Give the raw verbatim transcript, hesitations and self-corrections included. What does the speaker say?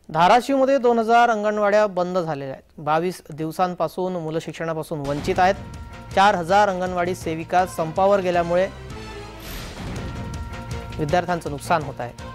धाराशिवमध्ये दोन हजार अंगणवाड्या बंद झालेल्या आहेत। बावीस दिवसांपासून मुलं शिक्षणापासून वंचित आहेत। चार हजार अंगणवाडी सेविका संपावर गेल्यामुळे विद्यार्थ्यांचं नुकसान होत आहे।